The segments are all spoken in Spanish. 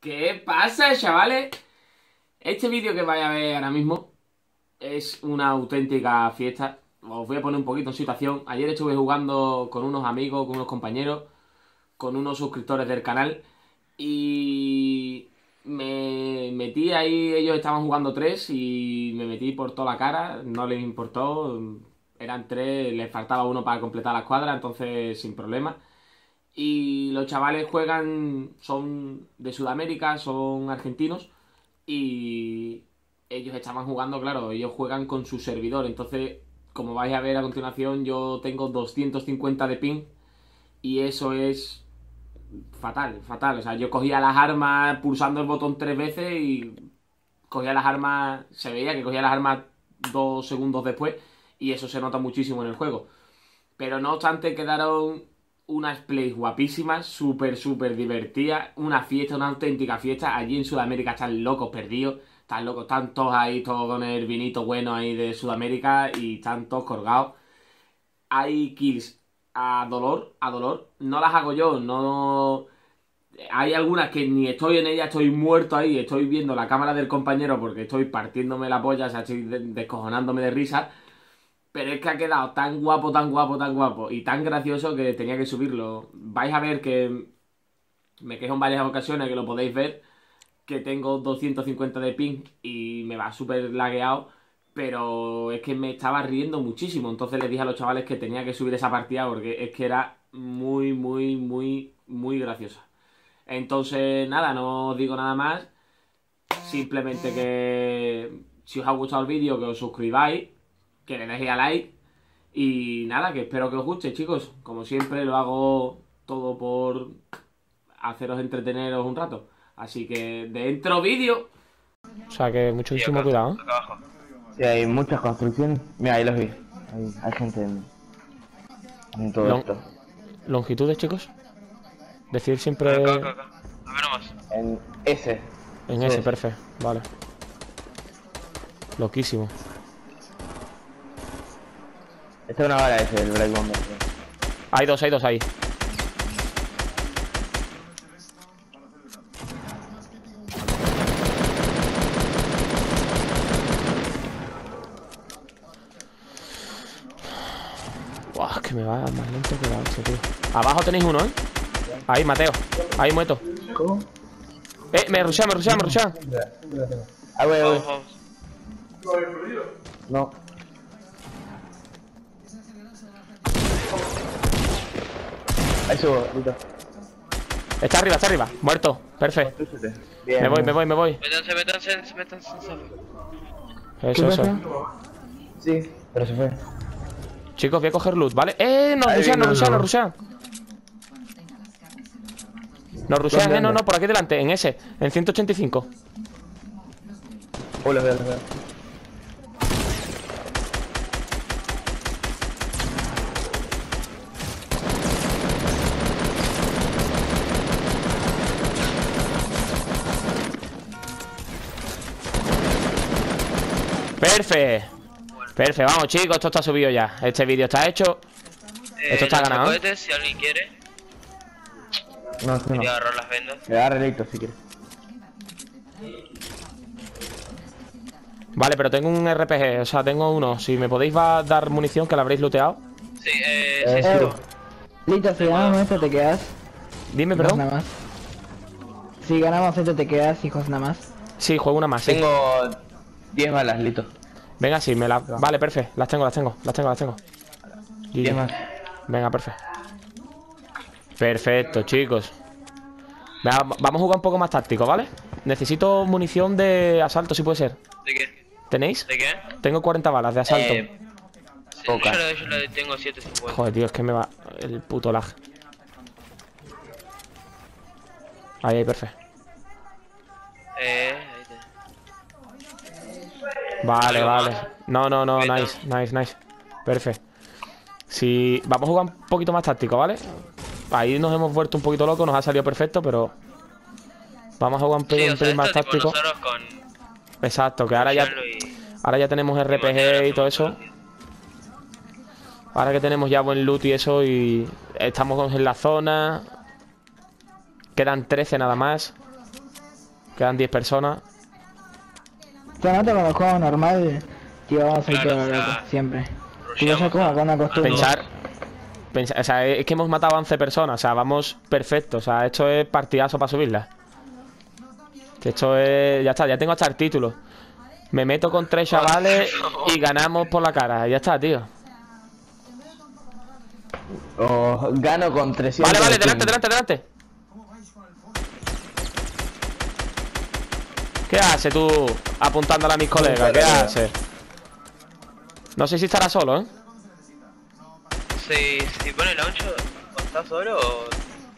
¿Qué pasa, chavales? Este vídeo que vais a ver ahora mismo es una auténtica fiesta. Os voy a poner un poquito en situación. Ayer estuve jugando con unos amigos, con unos compañeros, con unos suscriptores del canal y me metí ahí. Ellos estaban jugando tres y me metí por toda la cara. No les importó. Eran tres, les faltaba uno para completar la escuadra, entonces sin problema. Y los chavales juegan, son de Sudamérica, son argentinos. Y ellos estaban jugando, claro, ellos juegan con su servidor. Entonces, como vais a ver a continuación, yo tengo 250 de ping. Y eso es fatal, fatal. O sea, yo cogía las armas pulsando el botón 3 veces y cogía las armas, se veía que cogía las armas 2 segundos después. Y eso se nota muchísimo en el juego. Pero no obstante, quedaron unas plays guapísimas, súper, súper divertidas. Una fiesta, una auténtica fiesta. Allí en Sudamérica están locos perdidos. Están locos, están todos ahí, todos con el vinito bueno ahí de Sudamérica y están todos colgados. Hay kills a dolor, a dolor. No las hago yo, no. Hay algunas que ni estoy en ellas, estoy muerto ahí, estoy viendo la cámara del compañero porque estoy partiéndome la polla, o sea, estoy descojonándome de risa. Pero es que ha quedado tan guapo, tan guapo, tan guapo y tan gracioso que tenía que subirlo. Vais a ver que me quejo en varias ocasiones, que lo podéis ver, que tengo 250 de ping y me va súper lagueado, pero es que me estaba riendo muchísimo. Entonces les dije a los chavales que tenía que subir esa partida porque es que era muy, muy, muy, muy graciosa. Entonces, nada, no os digo nada más. Simplemente que si os ha gustado el vídeo, que os suscribáis, que le deis a like. Y nada, que espero que os guste, chicos. Como siempre, lo hago todo por haceros entreteneros un rato. Así que dentro vídeo. O sea que muchísimo cuidado, ¿eh? Acá abajo. Sí, hay muchas construcciones. Mira, ahí los vi. Hay gente en todo esto. Longitudes, chicos. Decir siempre Acá. A ver nomás. En ese. en Sí. ese, perfecto. Vale. Loquísimo. Esta es una bala ese, el Black Bomber. Hay dos ahí. Buah, que me va más lento que la hostia, tío. Abajo tenéis uno, ¿eh? Ahí, Mateo. Ahí, muerto. ¿Cómo? Me rushean. Ah, güey. Vamos. No. Ahí subo, listo. Está arriba. Muerto. Perfecto. Bien. Me voy. Métanse. Eso. Sí, pero se fue. Chicos, voy a coger loot, ¿vale? Nos Ahí rushean. viene Nos uno. rushean, ¿Dónde? no, por aquí delante, en ese, en 185. Oh, los veo. Perfecto, vamos chicos, esto está subido ya. Este vídeo está hecho. Esto está ganado. Cohetes, si alguien quiere. No, sí, no. Voy a agarrar las vendas. Le da relicto si quieres. Vale, pero tengo un RPG, o sea, tengo uno. Si me podéis dar munición, que la habréis looteado. Sí, Sí. Listo, si ganamos esto te quedas. Dime, Hijos perdón. nada más. Si ganamos esto te quedas, hijos nada más. Sí, juego una más, sí. Tengo 10 balas, listo. Venga, sí, Vale, perfecto, las tengo. 10 más. Venga, perfecto. Perfecto, chicos. Venga, vamos a jugar un poco más táctico, ¿vale? Necesito munición de asalto, si puede ser. ¿De qué? ¿Tenéis? ¿De qué? Tengo 40 balas de asalto. Sí, Poca. yo le tengo 750. Joder, tío, es que me va el puto lag. Ahí, perfecto. Ahí Vale. ¿Algo más? No, Perfecto. nice. Perfecto. Si vamos a jugar un poquito más táctico, ¿vale? Ahí nos hemos vuelto un poquito locos, nos ha salido perfecto, pero vamos a jugar un pelín más esto, tipo, táctico. nosotros con Exacto, que ahora ya tenemos RPG y todo eso. Ahora que tenemos ya buen loot y eso, y estamos en la zona. Quedan 13 nada más. Quedan 10 personas. Te noto cuando juego normal, tío, vamos a ir Claro, todo o sea, loco, siempre. Y rusheamos eso es como a- con una costumbre. O sea, es que hemos matado a 11 personas. O sea, vamos perfecto. O sea, esto es partidazo para subirla. Que esto es... Ya está, ya tengo hasta el título. Me meto con 3 chavales y ganamos por la cara. Ya está, tío. O gano con 300. Vale, vale, de ping. delante. ¿Qué haces tú apuntándole a mis colegas? ¿Qué haces? No sé si estará solo, ¿eh? Si pone el launcho, ¿estás solo o...?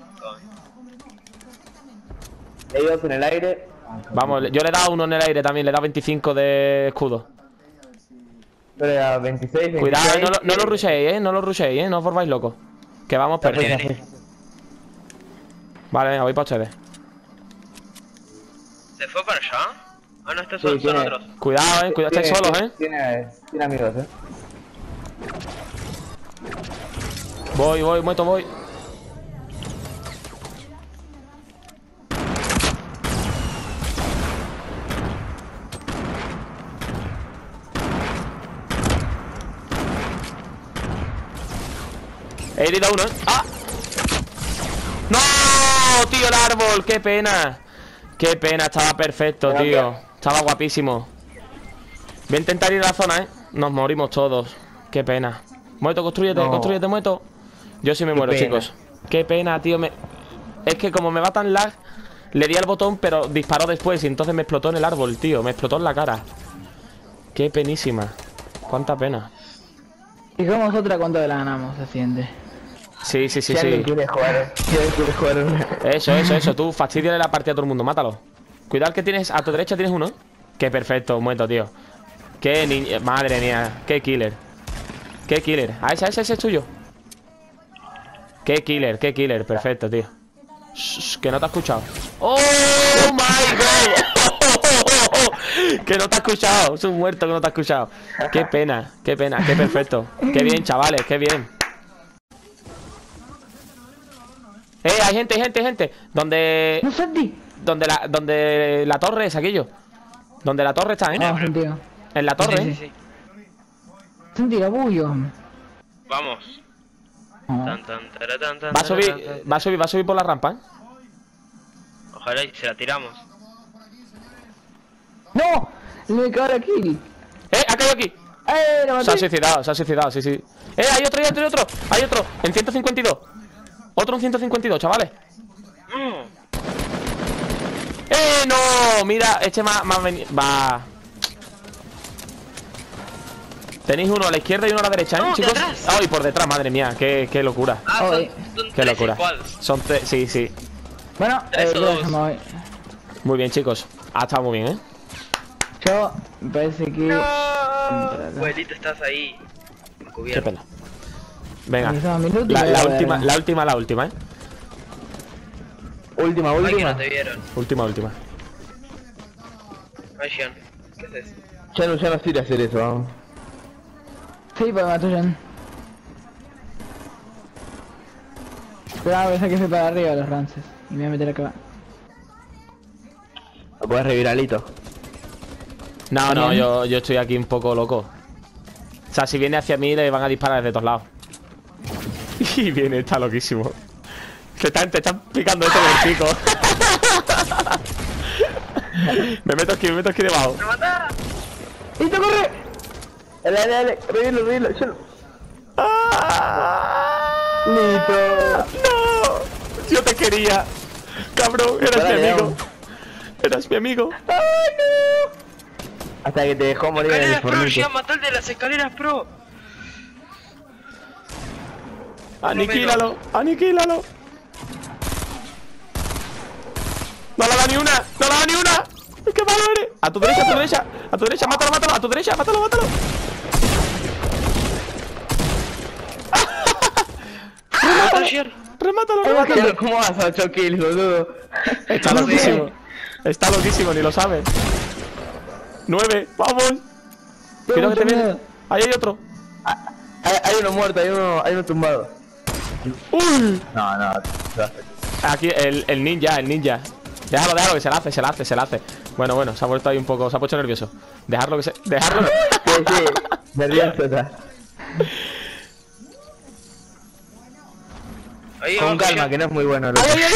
Ellos en el aire. Vamos, yo le he dado uno en el aire también. Le he dado 25 de escudo. Pero era 26, 26. Cuidado, no lo rushéis, ¿eh? No lo rushéis, ¿eh? No os volváis locos. Que vamos perdiendo. Vale, venga, voy para ustedes. ¿Se fue para allá? Ah, no, Sí, son tiene- otros. Cuidado, estáis solos, ¿eh? Tiene amigos, Voy, voy. He herido a uno, ¿eh? ¡Ah! ¡No! Tío, el árbol, qué pena. Qué pena, estaba perfecto, tío. Estaba guapísimo. Voy a intentar ir a la zona, ¿eh? Nos morimos todos. Qué pena. Muerto, construyete, muerto. Yo sí me muero, pena. chicos. Qué pena, tío. Es que como me va tan lag, le di al botón, pero disparó después y entonces me explotó en el árbol, tío. Me explotó en la cara. Qué penísima. Cuánta pena. Y como otra cuando la ganamos, se siente. Sí. Si alguien quiere jugar, Eso. Tú fastidiale la partida a todo el mundo. Mátalo. Cuidado que tienes... A tu derecha tienes uno. Qué perfecto, muerto, tío. Qué niña... Madre mía. Qué killer. Ese es tuyo. Qué killer. Perfecto, tío. Shh, que no te ha escuchado. ¡Oh, my God! Que no te ha escuchado. Es un muerto que no te ha escuchado. Qué pena. Qué perfecto. Qué bien, chavales, qué bien. Hay gente. Donde ¡No, Santi! donde la torre es aquello. Donde la torre está, ¿eh? Vamos, Santi. En la torre, ¿eh? Sí. Santi, capullo. Vamos. Ah. Va a subir por la rampa, ¿eh? Ojalá y se la tiramos. ¡No! Me cago la kill. Ha caído aquí. Lo Se ha maté. suicidado, sí. Hay otro. En 152. Otro en 152, chavales. No, mira, este me ha venido. Va. Tenéis uno a la izquierda y uno a la derecha, ¿eh, No, de chicos? atrás. Ay, por detrás, madre mía, qué locura. Oye, Son Qué tres locura. squads. Son tres, sí. Bueno, Tres o yo dos. dejamos hoy. Muy bien, chicos. Ha estado muy bien, ¿eh? Yo me parece que... Abuelito, estás ahí. Qué Encubierto. pena. Venga. Realizamos minutos y La voy a ver. última, ¿eh? Última. Ay, que no te vieron. Última. Ay, Sean. ¿Qué es eso? Ya no sirve hacer eso, vamos. Sí, porque me atuyan. Pero a veces que fui para arriba los rances. Y me voy a meter acá. Lo puedes revivir alito. No, yo estoy aquí un poco loco. O sea, si viene hacia mí le van a disparar desde todos lados. Y viene, está loquísimo. Te están picando esto en el pico. me meto aquí debajo. ¡Me mata! ¡Listo, corre! Dale, revivilo, yo. ¡Listo! ¡No! Yo te quería. Cabrón, eras mi Dale, amigo. vamos. Eras mi amigo. Hasta que te dejó morir en el ¡Escaleras pro! fornito. ¡Llegan a matar el de las escaleras pro! Aniquílalo. No le da ni una. ¡Qué malo eres! A tu derecha, mátalo. A tu derecha, mátalo. Remátalo. ¿Cómo vas a 8 kills, boludo? Está loquísimo, ni lo sabe. 9, vamos. Cuidado que te viene. Ahí hay otro. Hay uno muerto, hay uno tumbado. ¡Uy! No. Aquí el ninja. Déjalo, que se la hace. Bueno, se ha vuelto ahí un poco, se ha puesto nervioso. Dejarlo. Sí, nervioso está. Ahí Con abajo, calma, Sean. que no es muy bueno.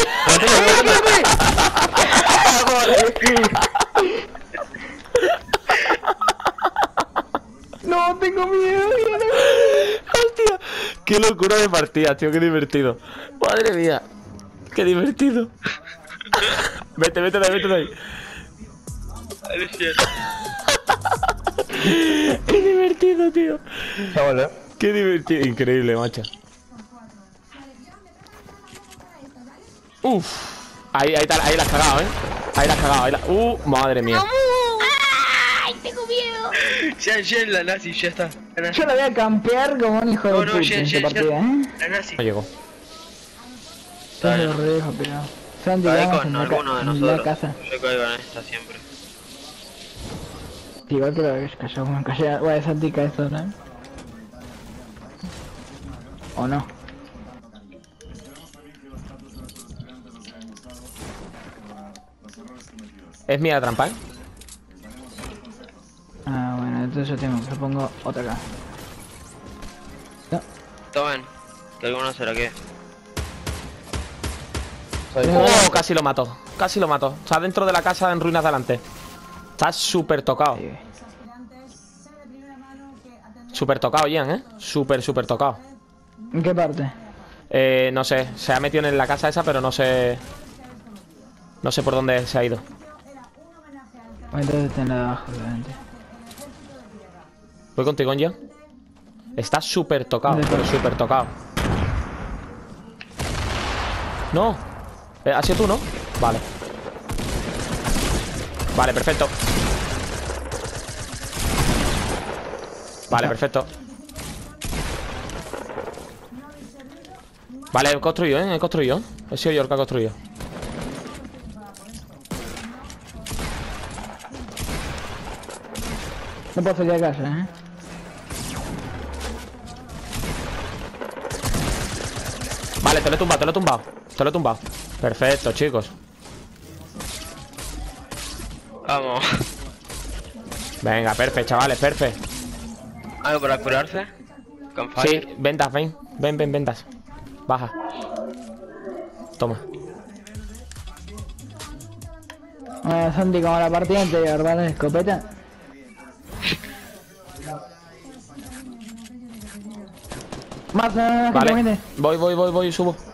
No, tengo miedo. Hostia, qué locura de partida, tío, qué divertido. Madre mía, qué divertido. Vete de ahí. Dale, Sean. Qué divertido, tío. Chavales. Qué divertido, increíble, macho. Uf, ahí la has cagado, Ahí la has cagado, madre mía. ¡Ay, tengo miedo! Sean, la nazi, ya está. La nazi. Yo la voy a campear como un hijo de puta en esta partida, La nazi. No llegó. Yo se lo redejo, pero... Santi, Cae vamos con en la alguno de en la nosotros. casa. Yo caigo en esta siempre. Igual que lo que cayó, bueno, cayó... Bueno, Santi cae solo, ¿eh? ¿O no? Es mía la trampa, Ah, bueno, entonces yo pongo otra acá. No. Tomen, que alguno se la quede. Oh, casi lo mato. Está dentro de la casa en ruinas delante. Está súper tocado. Sí. Súper tocado, Ian, súper tocado. ¿En qué parte? No sé, se ha metido en la casa esa, pero no sé. No sé por dónde se ha ido. Bueno, entonces está en la de abajo, obviamente. Voy contigo, Ian. Está súper tocado, pero súper tocado. No. ¿Has sido tú, no? Vale. Vale, perfecto. Vale, perfecto. Vale, he construido, He construido. He sido yo el que ha construido. No puedo salir de casa, Vale, te lo he tumbado. Perfecto, chicos. Vamos. Venga, perfecto, chavales, perfecto. ¿Algo para curarse? Sí, ventas, ven, ventas. Baja. Toma. Bueno, Santi, como la partida anterior, ¿vale? Escopeta. Más, no, Vale, voy, subo.